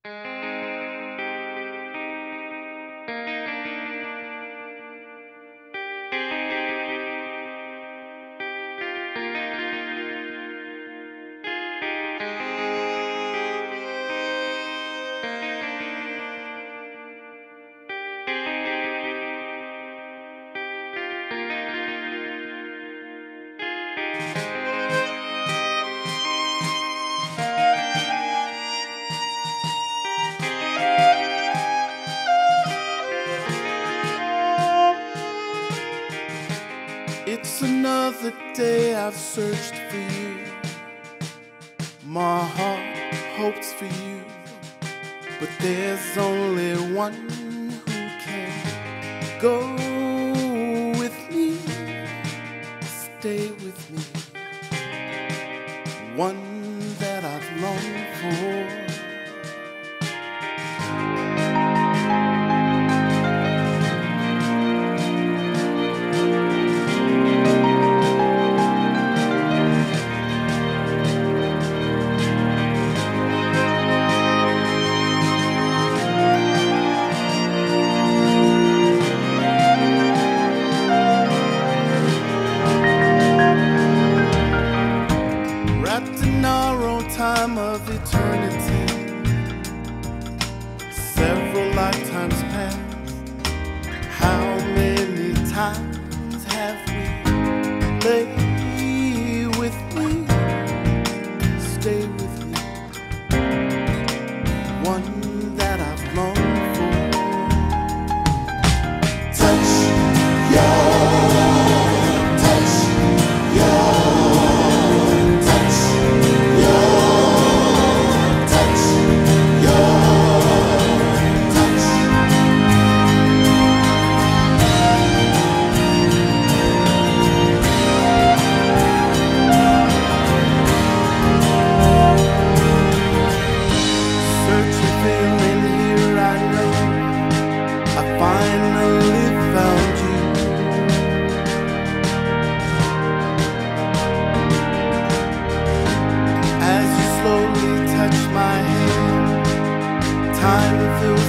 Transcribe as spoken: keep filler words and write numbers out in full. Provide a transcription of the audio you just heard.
It's another day I've searched for you. My heart hopes for you, but there's only one who can go with me, stay with me, one that I've longed for. Time of eternity, several lifetimes past. How many times have we lay with me, stay with me, one that I've longed for. Touch your, touch your. Time fills